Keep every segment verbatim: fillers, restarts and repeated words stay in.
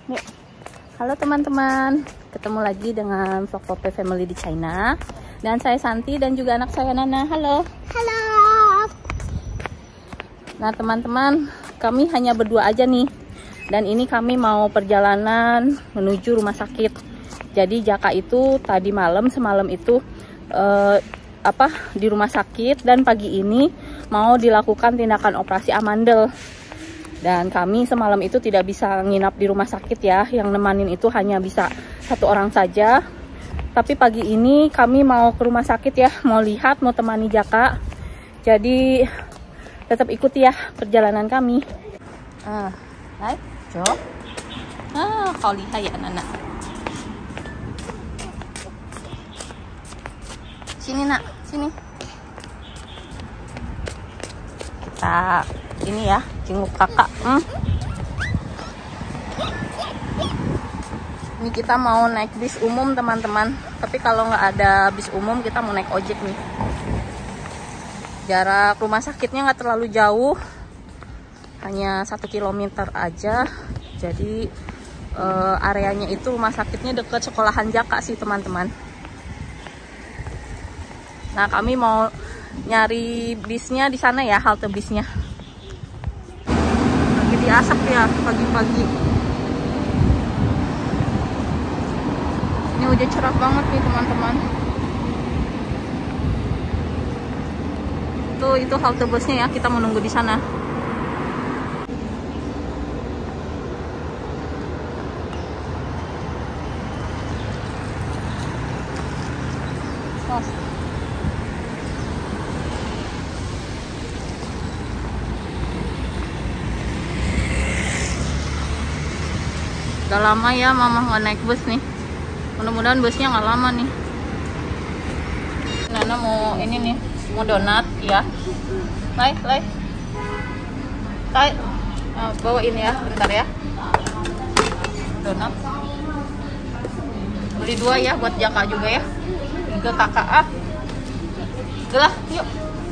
Yuk. Halo teman-teman, ketemu lagi dengan Vlog Pope Family di China. Dan saya Santi dan juga anak saya Nana. Halo. Halo. Nah teman-teman, kami hanya berdua aja nih. Dan ini kami mau perjalanan menuju rumah sakit. Jadi Jaka itu tadi malam, semalam itu eh, apa di rumah sakit, dan pagi ini mau dilakukan tindakan operasi amandel. Dan kami semalam itu tidak bisa nginap di rumah sakit ya. Yang nemanin itu hanya bisa satu orang saja. Tapi pagi ini kami mau ke rumah sakit ya. Mau lihat, mau temani Jaka. Jadi tetap ikuti ya perjalanan kami. Ah, hai, Jo. Ah, kau lihat ya anak-anak. Sini nak, sini. Kita ini ya, jenguk kakak. Hmm. Ini kita mau naik bis umum teman-teman. Tapi kalau nggak ada bis umum, kita mau naik ojek nih. Jarak rumah sakitnya nggak terlalu jauh, hanya satu kilometer aja. Jadi eh, areanya itu rumah sakitnya dekat sekolahan Jaka sih teman-teman. Nah kami mau nyari bisnya di sana ya, halte bisnya. Lagi di asap ya pagi-pagi. Ini udah cerah banget nih teman-teman. Tuh itu halte busnya ya, kita menunggu di sana. Tos. Udah lama ya mama nggak naik bus nih. Mudah-mudahan busnya nggak lama nih. Nana mau ini nih, mau donat ya. Lai, lai. Lai. Nah, bawain ya, bentar ya. Donat. Beli dua ya buat Jaka juga ya. Ke kakak ah. Gelah, yuk.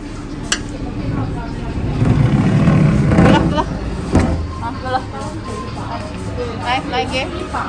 Gelah, gelah. Ah, gelah. Naik lagi.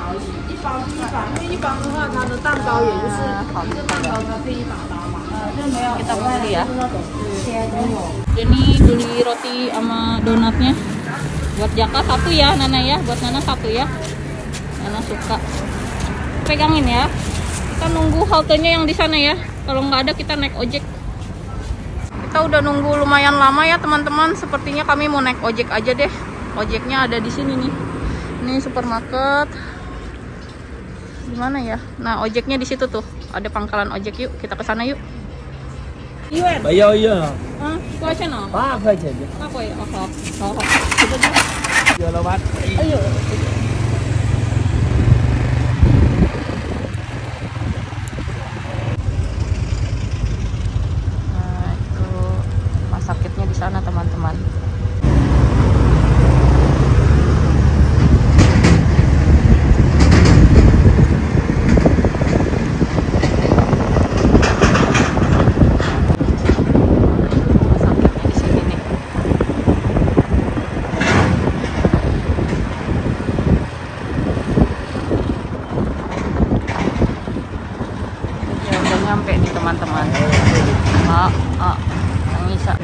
Kita beli ya. Jadi beli roti sama donatnya. Buat Jaka satu ya, Nana ya. Buat Nana satu ya. Nana suka. Pegangin ya. Kita nunggu haltenya yang di sana ya. Kalau nggak ada kita naik ojek. Kita udah nunggu lumayan lama ya teman-teman. Sepertinya kami mau naik ojek aja deh. Ojeknya ada di sini nih. Ini supermarket. Gimana ya? Nah, ojeknya di situ tuh. Ada pangkalan ojek, yuk. Kita ke sana yuk. Yuan. Bayar ya. Ah, berapa no? Berapa aja? Apa ya? Oh, oh, oh. Kita aja. Ya lewat. Ayo. Nah, itu rumah sakitnya di sana, teman-teman. Sampai nih teman-teman. Ah, ah, yang bisa.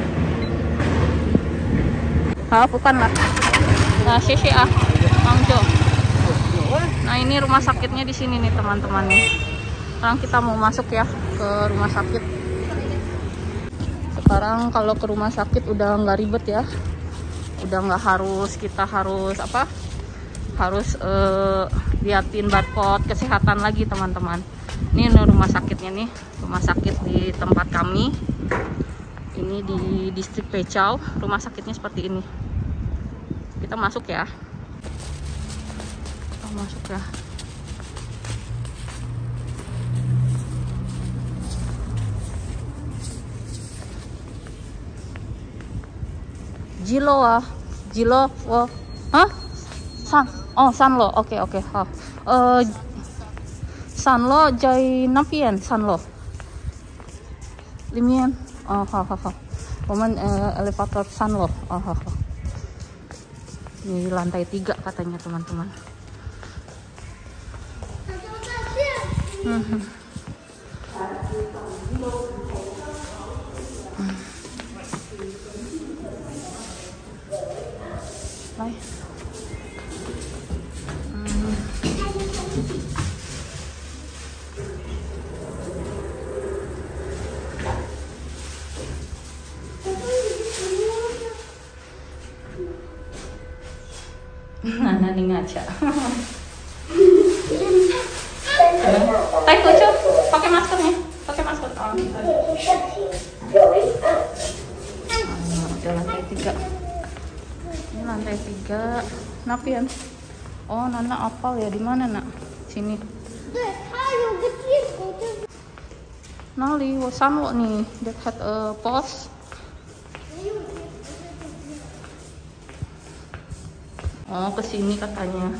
Ah, bukan lah. Nah, sisi ah, Bang Jo. Nah, ini rumah sakitnya di sini nih teman-teman nih. Sekarang kita mau masuk ya ke rumah sakit. Sekarang kalau ke rumah sakit udah nggak ribet ya. Udah nggak harus kita harus apa? Harus uh, liatin barcode kesehatan lagi teman-teman. Ini rumah sakitnya nih, rumah sakit di tempat kami. Ini di distrik Pechau, rumah sakitnya seperti ini. Kita masuk ya. Kita masuk ya. Jilo ah, Jilo, oh, hah? San, oh Sanlo, oke okay, oke, okay. Oh, uh, Sanlo Jai Napian Sanlo Limian oh ha ha ha Woman uh, elevator Sanlo oh ha ha. Ini lantai tiga katanya teman-teman. Hmm. Bye. Hmm. Nana nih ngaca. Tai kucu, pakai maskernya, pakai masker. Oh, udah lantai tiga. Ini lantai tiga. Napian. Oh, Nana apal ya, di mana nak? Sini. Nali, wasan nih, dekat uh, pos. Oh, kesini katanya.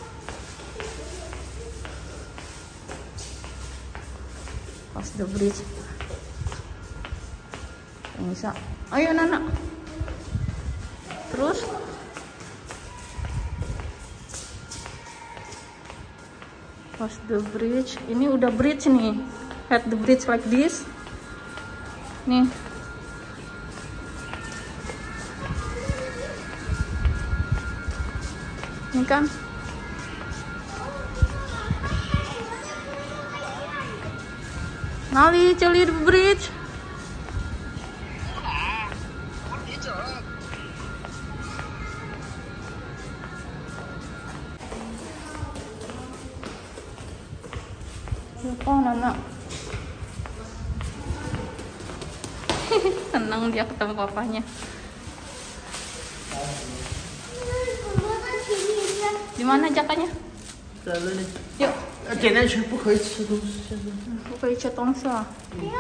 Pas the bridge. Bisa. Ayo Nana. Terus. Pas the bridge. Ini udah bridge nih. At the bridge like this. Nih. Ini kan. Nali, celi the bridge. Oh, Nana. Senang dia ketemu papanya. Di mana jakanya? Yuk. 点点去，不可以吃东西，现在。 不可以吃东西啊。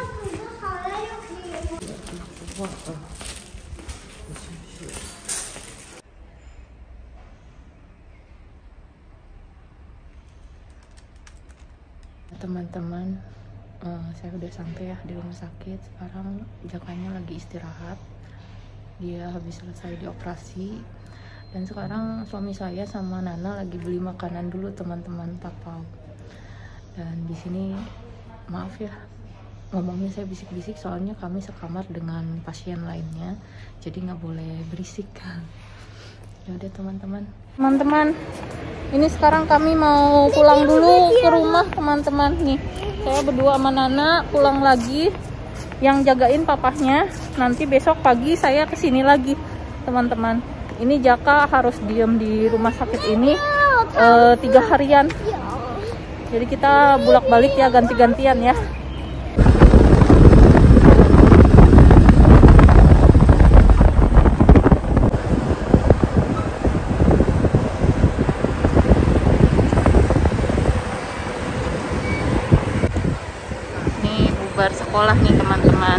Teman-teman, uh, saya udah sampai ya di rumah sakit. Sekarang jakanya lagi istirahat. Dia habis selesai dioperasi. Dan sekarang suami saya sama Nana lagi beli makanan dulu teman-teman Tapau. Dan di sini maaf ya, ngomongnya saya bisik-bisik soalnya kami sekamar dengan pasien lainnya, jadi nggak boleh berisik. Ya udah teman-teman. Teman-teman, ini sekarang kami mau pulang dulu ke rumah teman-teman nih. Saya berdua sama Nana pulang lagi. Yang jagain papahnya. Nanti besok pagi saya kesini lagi teman-teman. Ini Jaka harus diem di rumah sakit ini uh, tiga harian. Jadi kita bolak-balik ya, ganti-gantian ya. Nih bubar sekolah nih teman-teman.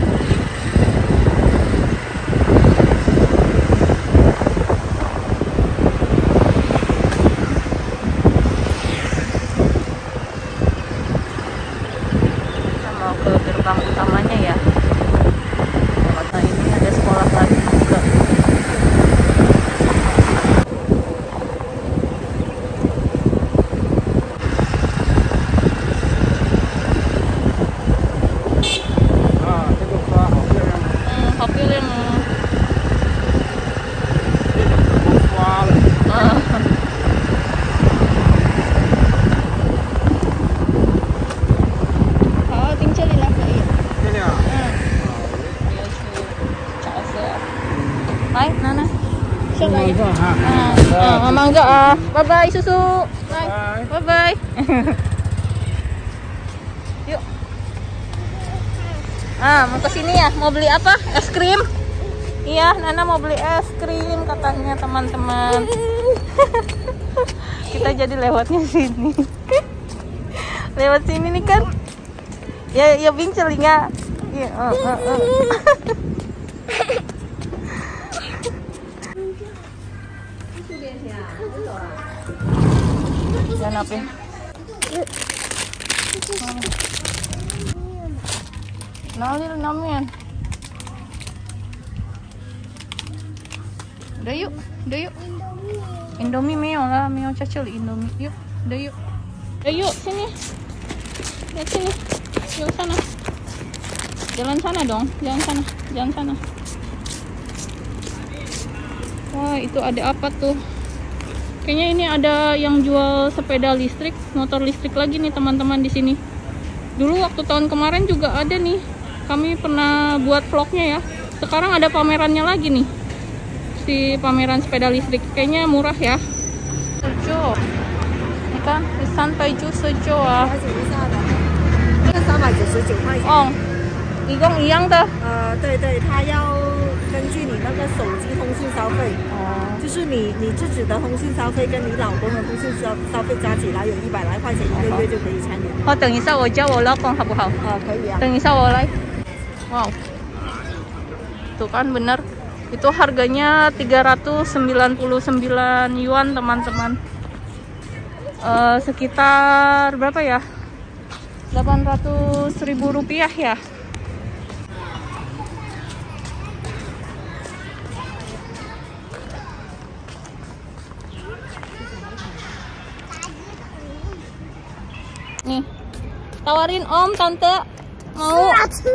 Ke gerbang utamanya ya. Kota ini ada sekolah lagi juga. Ah, ini buka hotel yang. Hmm, hotel yang. Bye, Nana. Siapa ya? Ah, mama enggak ah. Bye bye susu. Bye. Bye bye. Yuk. Ah, mau ke sini ya? Mau beli apa? Es krim? Iya, Nana mau beli es krim katanya teman-teman. Kita jadi lewatnya sini. Lewat sini nih kan? Ya, ya bincang ya. Iya, uh, uh, uh. Yan apa? Nalir namin. Udah yuk, udah yuk. Indomie meo lah, meo cacil Indomie. Yuk, udah yuk. Udah yuk sini. Lihat sini. Yuk sana. Jalan sana dong. Jalan sana. Jalan sana. Wah, itu ada apa tuh? Kayaknya ini ada yang jual sepeda listrik, motor listrik lagi nih teman-teman di sini. Dulu waktu tahun kemarin juga ada nih. Kami pernah buat vlognya ya. Sekarang ada pamerannya lagi nih. Si pameran sepeda listrik. Kayaknya murah ya. Sejo. Ini kan San Paiju Sejo ah. 三百九十九块钱。 Oh, 一共一样的。 呃，对对，它要根据你那个手机通讯消费， 哦， 就是你你自己的通讯消费跟你老公的通讯消消费加起来有一百来块钱，一个月就可以参与。 Oh, 等一下我叫我老公好不好？ 呃，可以啊。 等一下我来。Wow. Tuh kan bener. Itu harganya tiga ratus sembilan puluh sembilan yuan teman-teman. Uh, sekitar berapa ya? delapan ratus ribu rupiah ya. Nih, tawarin om, tante mau.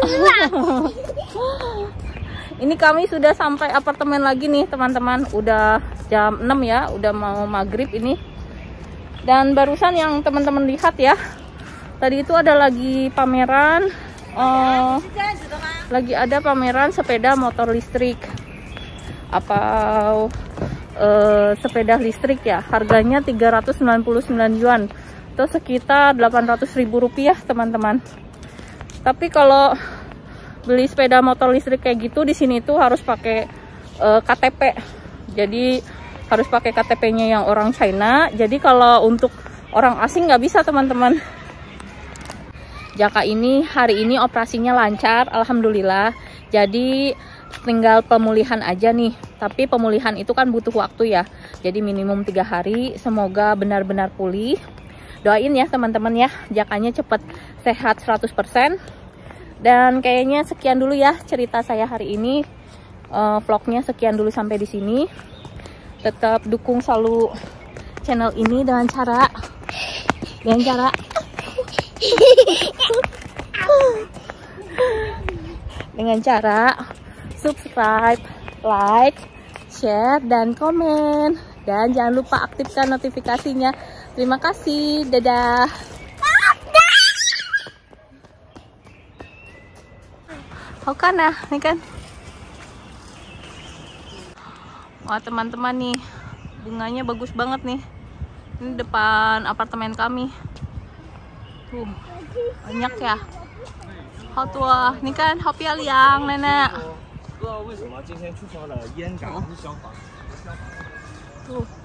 Ini kami sudah sampai apartemen lagi nih teman-teman. Udah jam enam ya, udah mau maghrib ini. Dan barusan yang teman-teman lihat ya, tadi itu ada lagi pameran, uh, lagi ada pameran sepeda motor listrik, apa uh, sepeda listrik ya, harganya tiga ratus sembilan puluh sembilan yuan, atau sekitar delapan ratus ribu rupiah teman-teman. Tapi kalau beli sepeda motor listrik kayak gitu di sini tuh harus pakai uh, K T P, jadi harus pakai K T P-nya yang orang China. Jadi kalau untuk orang asing nggak bisa teman-teman. Jaka ini hari ini operasinya lancar, alhamdulillah. Jadi tinggal pemulihan aja nih. Tapi pemulihan itu kan butuh waktu ya. Jadi minimum tiga hari. Semoga benar-benar pulih. Doain ya teman-teman ya, Jakanya cepat sehat seratus persen. Dan kayaknya sekian dulu ya cerita saya hari ini. Uh, vlognya sekian dulu sampai di sini. Tetap dukung selalu channel ini dengan cara dengan cara dengan cara subscribe, like, share, dan komen. Dan jangan lupa aktifkan notifikasinya. Terima kasih. Dadah. Hokana, ini kan. Wah teman-teman nih, bunganya bagus banget nih. Ini depan apartemen kami. Tuh, banyak ya. Hao tua, ini kan hao pialiang nenek. Tuh.